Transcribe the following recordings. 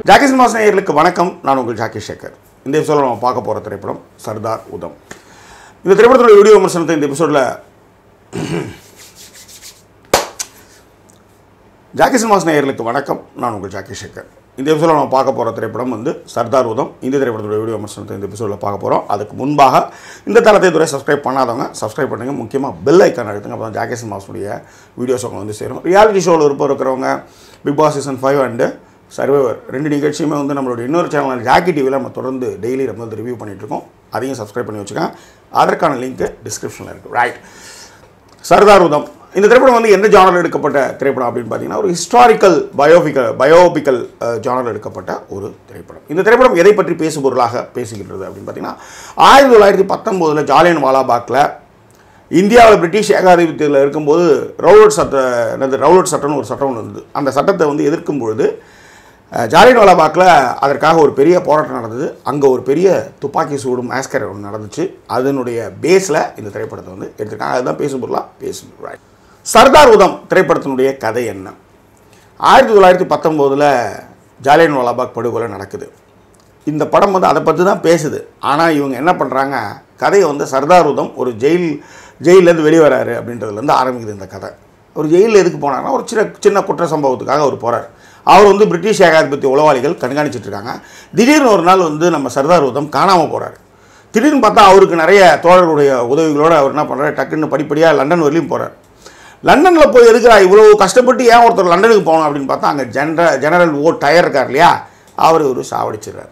Jackie cinemas நேயர்களுக்கு வணக்கம். நான் உங்கள் ஜாக்கி சேகர். இந்த எபிசோடில் நம்ம பார்க்க போகிற திரைப்படம் சர்தார் உதம். இந்த திரைப்படத்தோட வீடியோ விமர்சனத்தை இந்த எபிசோடில் ஜாக்கி சினிமாஸ் நேயர்களுக்கு வணக்கம். நான் உங்கள் ஜாக்கி சேகர். இந்த எபிசோடில் நம்ம பார்க்க போகிற திரைப்படம் சர்தார் உதம். இந்த திரைப்படத்தோட வீடியோ விமர்சனத்தை இந்த எபிசோடில் பார்க்க போகிறோம். அதுக்கு முன்பாக இந்த தளத்தை இதுவரை சப்ஸ்கிரைப் பண்ணாதவங்க சப்ஸ்கிரைப் பண்ணுங்க. முக்கியமாக பெல் ஐக்கான் அழுத்துங்க. அப்போ தான் ஜாக்கி சினிமாஸுடைய வீடியோஸ் அவங்க சேரும். ரியாலிட்டி ஷோவில் விருப்பம் இருக்கிறவங்க Bigg Boss season 5 and survivor ரெண்டு நிகழ்ச்சியுமே நம்மளோட இன்னொரு சேனல் ஜாக்கி டிவியில் நம்ம தொடர்ந்து டெய்லி நம்ம ரிவ்யூ பண்ணிகிட்ருக்கோம். அதையும் சப்ஸ்கிரைப் பண்ணி வச்சுக்கோங்க. அதற்கான லிங்க்கு டிஸ்கிரிப்ஷனில் இருக்குது. ரைட். சர்தார் உதம் இந்த திரைப்படம் எந்த ஜானரில் எடுக்கப்பட்ட திரைப்படம் அப்படின்னு பார்த்தீங்கன்னா ஒரு ஹிஸ்டாரிக்கல் பயோபிக்கல் ஜானரில் எடுக்கப்பட்ட ஒரு திரைப்படம். இந்த திரைப்படம் எதை பற்றி பேசுபொருளாக பேசுகின்றது அப்படின்னு பார்த்தீங்கன்னா 1919 ஜாலியன் வாலாபாக்கில் இந்தியாவில் பிரிட்டிஷ் ஏகாதிபத்தியத்தில் இருக்கும்போது ரவுலட் சட்டம்னு ஒரு சட்டம் இருந்தது. அந்த சட்டத்தை எதிர்க்கும் பொழுது ஜாலியன் வாலாபாக்கில் அதற்காக ஒரு பெரிய போராட்டம் நடந்தது. அங்கே ஒரு பெரிய துப்பாக்கி சூடும் மேஸ்கர் ஒன்று நடந்துச்சு. அதனுடைய பேஸில் இந்த திரைப்படத்தை எடுத்துருக்காங்க. அதுதான் பேசுபொருளாக பேசும். சர்தார் உதம் திரைப்படத்தினுடைய கதை என்ன? 1919 ஜாலியன் வாலாபாக் படுகொலை நடக்குது. இந்த படம் அதை பற்றி தான் பேசுது. ஆனால் இவங்க என்ன பண்ணுறாங்க, கதையை சர்தார் உதம் ஒரு ஜெயிலேருந்து வெளியே வராரு அப்படின்றதுலேருந்து ஆரம்பிக்குது இந்த கதை. ஒரு ஜெயிலில் எதுக்கு போனார்னா ஒரு சின்ன குற்ற சம்பவத்துக்காக அவர் போகிறார். அவர் பிரிட்டிஷ் ஏகாதிபத்திய உளவாளிகள் கண்காணிச்சிட்ருக்காங்க. திடீர்னு ஒரு நாள் நம்ம சர்தார் உதம் காணாமல் போகிறார். திடீர்னு பார்த்தா அவருக்கு நிறைய தோழர்களுடைய உதவிகளோடு அவர் என்ன பண்ணுறாரு, டக்குன்னு படிப்படியாக லண்டன் வரலையும் போகிறார். லண்டனில் போய் இருக்கிறா இவ்வளோ கஷ்டப்பட்டு ஏன் ஒருத்தர் லண்டனுக்கு போகணும் அப்படின்னு பார்த்தா அங்கே ஜெனரல் ஓ டயர் இருக்கார் இல்லையா, அவர் ஒரு சாவடிச்சிடுறார்.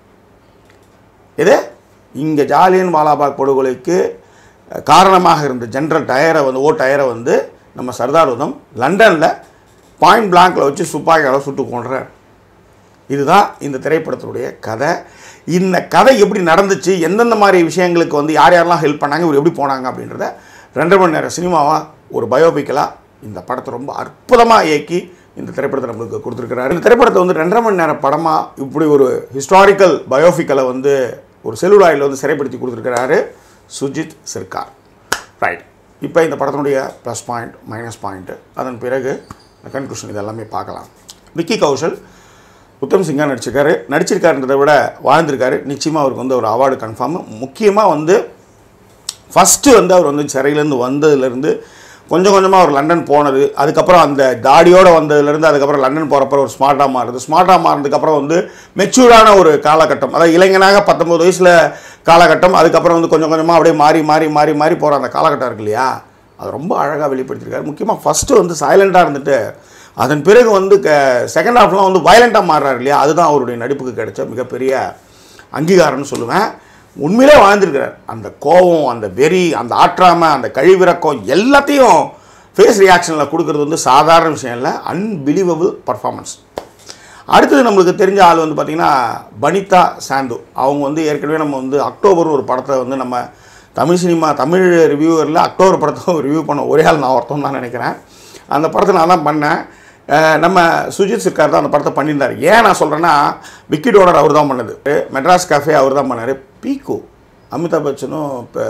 இது இங்கே ஜாலியன் வாலாபாக் படுகொலைக்கு காரணமாக இருந்த ஜெனரல் டயரை ஓ டயரை நம்ம சர்தார் உதம் லண்டனில் பாயிண்ட் பிளாங்கில் வச்சு துப்பாக்கியால் சுட்டு கொன்றார். இதுதான் இந்த திரைப்படத்தினுடைய கதை. இந்த கதை எப்படி நடந்துச்சு, எந்தெந்த மாதிரி விஷயங்களுக்கு யார் யாரெல்லாம் ஹெல்ப் பண்ணாங்க, இவர் எப்படி போனாங்க அப்படின்றத 2.5 மணி நேரம் சினிமாவாக ஒரு பயோபிக்கலாக இந்த படத்தை ரொம்ப அற்புதமாக இயக்கி இந்த திரைப்படத்தை நம்மளுக்கு கொடுத்துருக்கிறாரு. இந்த திரைப்படத்தை 2.5 மணி நேரம் படமாக இப்படி ஒரு ஹிஸ்டாரிக்கல் பயோபிக்கலை ஒரு செல்லுலாயில் சிறைப்படுத்தி கொடுத்துருக்கிறாரு சுஜித் சர்க்கார். ரைட். இப்போ இந்த படத்தினுடைய ப்ளஸ் பாயிண்ட் மைனஸ் பாயிண்ட்டு அதன் பிறகு கன்க்ளூஷன் இதெல்லாமே பார்க்கலாம். விக்கி கௌஷல் உத்தம் சிங்கா நடிச்சிருக்காருன்றதை விட வாழ்ந்திருக்காரு. நிச்சயமாக அவருக்கு ஒரு அவார்டு கன்ஃபார்மு. முக்கியமாக ஃபஸ்ட்டு அவர் சிறையிலேருந்து வந்ததுலேருந்து கொஞ்சம் கொஞ்சமாக அவர் லண்டன் போனது, அதுக்கப்புறம் அந்த தாடியோடு வந்ததுலேருந்து அதுக்கப்புறம் லண்டன் போகிறப்ப ஒரு ஸ்மார்ட்டாக மாறினதுக்கப்புறம் மெச்சூர்டான ஒரு காலகட்டம், அதாவது இளைஞனாக 19 வயசில் காலகட்டம், அதுக்கப்புறம் கொஞ்சம் கொஞ்சமாக அப்படியே மாறி போகிற அந்த காலகட்டம் இருக்கு இல்லையா, அது ரொம்ப அழகாக வெளிப்படுத்தியிருக்காரு. முக்கியமாக ஃபஸ்ட்டு சைலண்ட்டாக இருந்துட்டு அதன் பிறகு செகண்ட் ஹாஃப்லாம் வயலண்ட்டாக மாறுறாரு இல்லையா, அதுதான் அவருடைய நடிப்புக்கு கிடைச்ச மிகப்பெரிய அங்கீகாரம்னு சொல்லுவேன். உண்மையிலே வாழ்ந்துருக்கிறார். அந்த கோபம், அந்த வெறி, அந்த ஆற்றாமை, அந்த கழிவிறக்கம் எல்லாத்தையும் ஃபேஸ் ரியாக்ஷனில் கொடுக்குறது சாதாரண விஷயம் இல்லை. Unbelievable performance. அடுத்தது நம்மளுக்கு தெரிஞ்ச ஆள் பார்த்திங்கன்னா பனிதா சாந்து. அவங்க ஏற்கனவே நம்ம அக்டோபர் ஒரு படத்தை நம்ம தமிழ் ரிவ்யூவரில் அக்டோபர் படத்தை ரிவ்யூ பண்ண ஒரே ஆள் நான் ஒருத்தம் தான் நினைக்கிறேன். அந்த படத்தை நான் தான் பண்ணேன். நம்ம சுஜித் சர்க்கார் தான் அந்த படத்தை பண்ணியிருந்தார். ஏன் நான் சொல்கிறேன்னா, விக்கி டோனர் அவர் தான் பண்ணது, மெட்ராஸ் காஃபே அவர் தான் பண்ணார், பீகோ அமிதாப் பச்சனும் இப்போ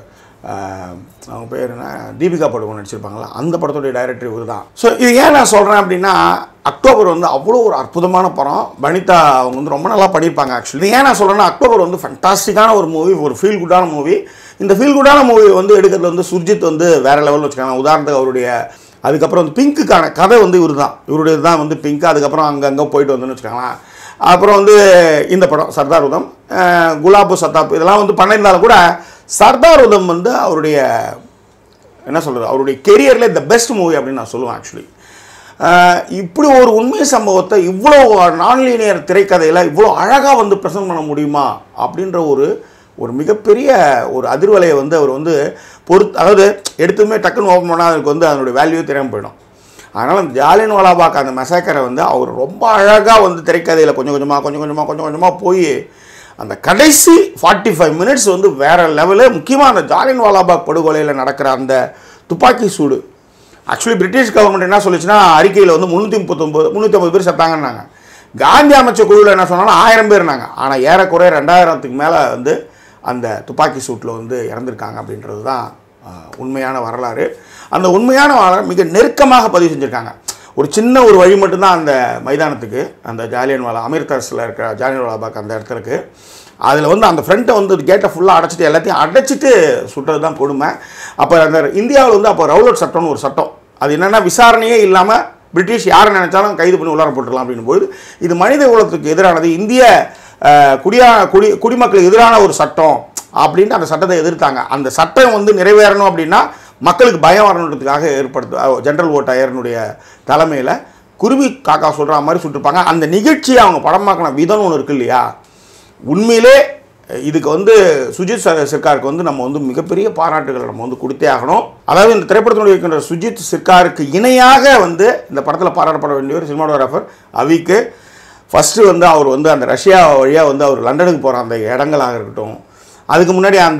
அவங்க பேர் என்ன தீபிகா படுகோன் நடிச்சிருப்பாங்களா, அந்த படத்துடைய டைரக்டர் இவர் தான். ஸோ இது ஏன் நான் சொல்கிறேன் அப்படின்னா, அக்டோபர் அவ்வளோ ஒரு அற்புதமான படம். பனிதா அவங்க ரொம்ப நல்லா பண்ணியிருப்பாங்க. ஆக்சுவலி ஏன் நான் சொல்கிறேன்னா, அக்டோபர் ஃபண்டாஸ்டிக்கான ஒரு மூவி, ஒரு ஃபீல் குட்டான மூவி. இந்த ஃபீல் குட்டான மூவி எடுக்கிறது சுர்ஜித் வேறு லெவலில் வச்சுக்காங்க. உதாரணத்துக்கு அவருடைய அதுக்கப்புறம் பிங்க்குக்கான கதை இவருடைய தான் பிங்க். அதுக்கப்புறம் அங்கங்கே போயிட்டு வச்சுக்காங்களேன். அப்புறம் இந்த படம் சர்தார் உதம், குலாபு சத்தாப் இதெல்லாம் பண்ணியிருந்தாலும் கூட சர்தார் உதம் அவருடைய என்ன சொல்கிறது, அவருடைய கெரியரில் த பெஸ்ட் மூவி அப்படின்னு நான் சொல்லுவேன். ஆக்சுவலி இப்படி ஒரு உண்மை சம்பவத்தை இவ்வளோ நான்லீனியர் திரைக்கதையில் இவ்வளோ அழகாக ப்ரெசென்ட் பண்ண முடியுமா அப்படின்ற ஒரு மிகப்பெரிய ஒரு அதிர்வலையை அவர் அதாவது எடுத்துமே டக்குன்னு ஓப்பன் பண்ணால் அதுக்கு அதனுடைய வேல்யூ தெரியாமல் போயிடும். அதனால் அந்த ஜாலியன் வாலாபாக் அந்த மெசாக்கரை அவர் ரொம்ப அழகாக திரைக்கதையில் கொஞ்சம் கொஞ்சமாக போய் அந்த கடைசி 45 மினிட்ஸ் வேறு லெவலு. முக்கியமாக அந்த ஜாலியன் வாலாபாக் படுகொலையில் நடக்கிற அந்த துப்பாக்கி சூடு. ஆக்சுவலி பிரிட்டிஷ் கவர்மெண்ட் என்ன சொல்லிச்சுன்னா, அறிக்கையில் 350 பேர் செத்தாங்கன்னாங்க. காந்தி அமைச்ச குழுவில் என்ன சொன்னாலும் 1000 பேர்னாங்க. ஆனால் ஏறக்குறைய 2000க்கு மேலே அந்த துப்பாக்கி சூட்டில் இறந்துருக்காங்க அப்படின்றது தான் உண்மையான வரலாறு. அந்த உண்மையான வரலாறு மிக நெருக்கமாக பதிவு செஞ்சுருக்காங்க. ஒரு சின்ன ஒரு வழி மட்டும்தான் அந்த மைதானத்துக்கு, அந்த ஜாலியன்வாலா அமிர்தசரஸில் இருக்கிற ஜாலியன்வாலா பாக் அந்த இடத்துக்கு. அதில் வந்து அந்த ஃப்ரண்ட்டை வந்து கேட்டை ஃபுல்லாக அடைச்சிட்டு எல்லாத்தையும் அடைச்சிட்டு சுட்டது தான் கொடுமை. அப்போ அந்த இந்தியாவில் வந்து அப்போ ரவுலட் சட்டம்னு ஒரு சட்டம், அது என்னென்னா விசாரணையே இல்லாமல் பிரிட்டிஷ் யாரை நினைச்சாலும் கைது பண்ணி உள்ளார போட்டுடலாம் அப்படின்னும்போது இது மனித குலத்துக்கு எதிரானது, இந்திய குடிமக்களுக்கு எதிரான ஒரு சட்டம் அப்படின்ட்டு அந்த சட்டத்தை எதிர்த்தாங்க. அந்த சட்டம் வந்து நிறைவேறணும் அப்படின்னா மக்களுக்கு பயம் வரணுன்றதுக்காக ஜெனரல் ஓட்டையர்னுடைய தலைமையில் குருவி காக்கா சொல்கிற மாதிரி சுட்டுருப்பாங்க. அந்த நிகழ்ச்சியை அவங்க படமாக்கின விதம்னு ஒன்று இருக்கு இல்லையா, உண்மையிலே இதுக்கு வந்து சுஜித் சிர்காருக்கு வந்து நம்ம வந்து மிகப்பெரிய பாராட்டுகளை நம்ம வந்து கொடுத்தே ஆகணும். அதாவது இந்த திரைப்படத்தினுடைய இருக்கின்ற சுஜித் சிர்காருக்கு இணையாக வந்து இந்த படத்தில் பாராட்டப்பட வேண்டிய ஒரு சினிமாட்டோகிராஃபர் அவிக்கு. ஃபஸ்ட்டு வந்து அவர் வந்து அந்த ரஷ்யா வழியாக வந்து அவர் லண்டனுக்கு போகிற அந்த இடங்களாக இருக்கட்டும், அதுக்கு முன்னாடி அந்த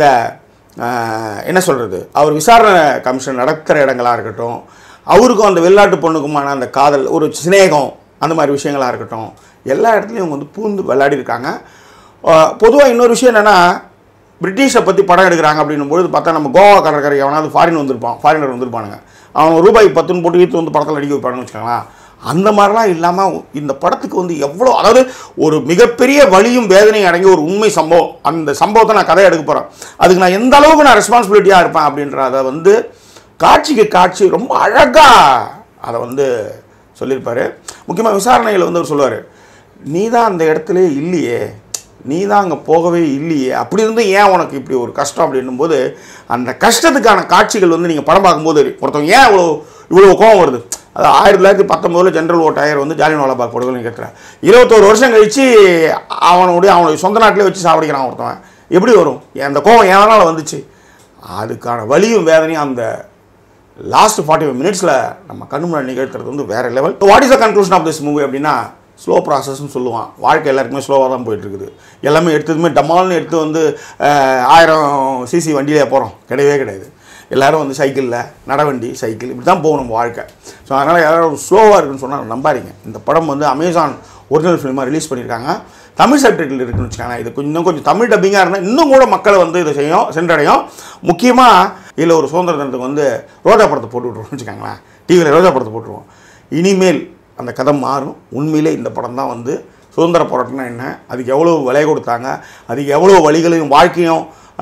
என்ன சொல்கிறது அவர் விசாரணை கமிஷன் நடத்துகிற இடங்களாக இருக்கட்டும், அவருக்கும் அந்த வெளிநாட்டு பொண்ணுக்குமான அந்த காதல் ஒரு சிநேகம் அந்த மாதிரி விஷயங்களாக இருக்கட்டும், எல்லா இடத்துலையும் இவங்க வந்து பூந்து விளையாடி இருக்காங்க. பொதுவாக இன்னொரு விஷயம் என்னென்னா, பிரிட்டிஷை பற்றி படம் எடுக்கிறாங்க அப்படின்னும்போது பார்த்தா நம்ம கோவா கடற்கரை எவனாவது ஃபாரினர் வந்திருப்பானுங்க, அவன் ரூபாய் 10 போட்டு ஈர்த்து வந்து படத்தில் நடிக்க வைப்பானுன்னு வச்சுக்கோங்களேன். அந்த மாதிரிலாம் இல்லாமல் இந்த படத்துக்கு வந்து எவ்வளோ, அதாவது ஒரு மிகப்பெரிய வலியும் வேதனையும் அடங்கிய ஒரு உண்மை சம்பவம். அந்த சம்பவத்தை நான் கதை எடுக்க போகிறேன், அதுக்கு நான் எந்த அளவுக்கு நான் ரெஸ்பான்சிபிலிட்டியாக இருப்பேன் அப்படின்றத வந்து காட்சிக்கு காட்சி ரொம்ப அழகாக அதை வந்து சொல்லியிருப்பார். முக்கியமாக விசாரணையில் வந்து அவர் சொல்லுவார், நீ தான் அந்த இடத்துல இல்லையே, நீ தான் அங்கே போகவே இல்லையே, அப்படி இருந்து ஏன் உனக்கு இப்படி ஒரு கஷ்டம் அப்படின்னும்போது அந்த கஷ்டத்துக்கான காட்சிகள் வந்து நீங்கள் படம் பார்க்கும்போது ஒருத்தவங்க ஏன் இவ்வளோ கோவம் வருது. அது 1919 ஜெனரல் ஓட்டையர் வந்து ஜாலியன்வாலா பாக் படுகொலை கேட்குறேன். 21 வருஷம் கழித்து அவனுடைய சொந்த நாட்டிலே வச்சு சாப்பிடிக்கிறான் ஒருத்தவன், எப்படி வரும் அந்த கோவம் ஏனால வந்துச்சு. அதுக்கான வலியும் வேதனையும் அந்த லாஸ்ட் 45 மினிட்ஸில் நம்ம கண்ணு முன்னாடி நிகழ்த்துறது வந்து வேறு level. What is the conclusion of this movie அப்படின்னா, ஸ்லோ ப்ராசஸ்ன்னு சொல்லுவான். வாழ்க்கை எல்லாருக்குமே ஸ்லோவாக தான் போயிட்டுருக்குது. எல்லாமே எடுத்ததுமே டமால்னு எடுத்து வந்து 1000 சிசி வண்டியிலே போகிறோம், கிடையவே கிடையாது. எல்லோரும் வந்து சைக்கிளில், நடவண்டி, சைக்கிள் இப்படி தான் போகணும் வாழ்க்கை. ஸோ அதனால் யாரும் ஸ்லோவாக இருக்குன்னு சொன்னால் நம்பாதீங்க. இந்த படம் வந்து அமேசான் ஒரிஜினல் ஃபிலிமாக ரிலீஸ் பண்ணியிருக்காங்க, தமிழ் சப்டைட்டில் இருக்குன்னு வச்சுக்காங்க. இது கொஞ்சம் தமிழ் டப்பிங்காக இருந்தால் இன்னும் கூட மக்களை வந்து இதை சென்றடையும். முக்கியமாக இதில் ஒரு சுதந்திர தினத்துக்கு வந்து ரோஜா படத்தை போட்டு விட்ருவோம்னு வச்சுக்காங்களேன், டிவியில் ரோஜா படத்தை போட்டுருவோம். இனிமேல் அந்த கதை மாறும். உண்மையிலே இந்த படம் தான் வந்து சுதந்திர போராட்டம்னா என்ன, அதுக்கு எவ்வளோ விலை கொடுத்தாங்க, அதுக்கு எவ்வளோ வழிகளையும் வாழ்க்கையும்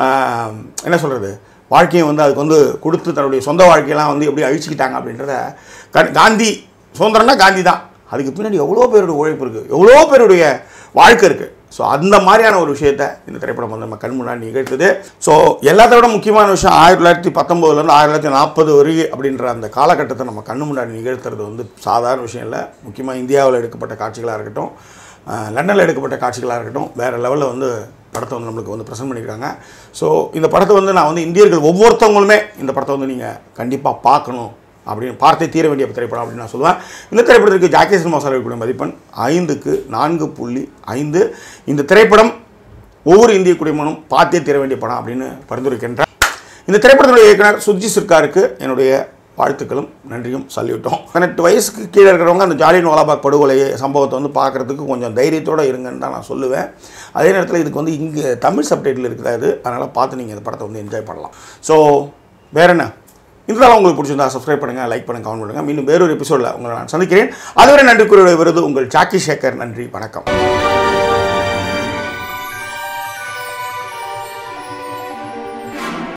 என்ன சொல்கிறது வாழ்க்கையும் வந்து அதுக்கு வந்து கொடுத்து தன்னுடைய சொந்த வாழ்க்கையெல்லாம் வந்து எப்படி அழிச்சிக்கிட்டாங்க அப்படின்றத காந்தி சுதந்திரம்னா காந்தி தான், அதுக்கு பின்னாடி எவ்வளோ பேருடைய உழைப்பு இருக்குது, எவ்வளோ பேருடைய வாழ்க்கை இருக்குது. ஸோ அந்த மாதிரியான ஒரு விஷயத்தை இந்த திரைப்படம் வந்து நம்ம கண் முன்னாடி நிகழ்த்துது. ஸோ எல்லாத்த விட முக்கியமான விஷயம் 1919 1940 வரை அப்படின்ற அந்த காலகட்டத்தை நம்ம கண்ணு முன்னாடி நிகழ்த்துறது வந்து சாதாரண விஷயம் இல்லை. முக்கியமாக இந்தியாவில் எடுக்கப்பட்ட காட்சிகளாக இருக்கட்டும், லண்டனில் எடுக்கப்பட்ட காட்சிகளாக இருக்கட்டும், வேறு லெவலில் வந்து படத்தை வந்து நம்மளுக்கு வந்து ப்ரெசென்ட் பண்ணியிருக்காங்க. ஸோ இந்த படத்தை வந்து நான் வந்து இந்தியர்கள் ஒவ்வொருத்தவங்களுமே இந்த படத்தை வந்து நீங்கள் கண்டிப்பாக பார்க்கணும் அப்படின்னு பார்த்தே தீர வேண்டிய திரைப்படம் அப்படின்னு நான் சொல்லுவேன். இந்த திரைப்படத்திற்கு ஜாக்கி சினிமா சார்பில் மதிப்பெண் 5க்கு 4.5. இந்த திரைப்படம் ஒவ்வொரு இந்திய குடிமகனும் பார்த்தே தீர வேண்டிய படம் அப்படின்னு பரிந்துரைக்கின்றேன். இந்த திரைப்படத்தினுடைய இயக்குனர் சுஜித் சிர்காருக்கு என்னுடைய வாழ்த்துக்களும் நன்றியும் சொல்லிவிட்டோம். 18 வயசுக்கு கீழே இருக்கிறவங்க அந்த ஜாலியன்வாலா பாக் படுகொலை சம்பவத்தை வந்து பார்க்குறதுக்கு கொஞ்சம் தைரியத்தோடு இருங்கன்னு தான் நான் சொல்லுவேன். அதே நேரத்தில் இதுக்கு வந்து இங்கே தமிழ் சப்டைட்டில் இருக்கிறது, அதனால் பார்த்து நீங்கள் இந்த படத்தை வந்து என்ஜாய் பண்ணலாம். ஸோ வேறு என்ன, இந்த தடவை உங்களுக்கு பிடிச்சிருந்தா சப்ஸ்கிரைப் பண்ணுங்கள், லைக் பண்ணுங்கள், கமெண்ட் பண்ணுங்கள். மீண்டும் வேறொரு எபிசோடில் உங்களை நான் சந்திக்கிறேன். அதுவரை நன்றி கூறிய விருது உங்கள் ஜாக்கி சேகர். நன்றி, வணக்கம்.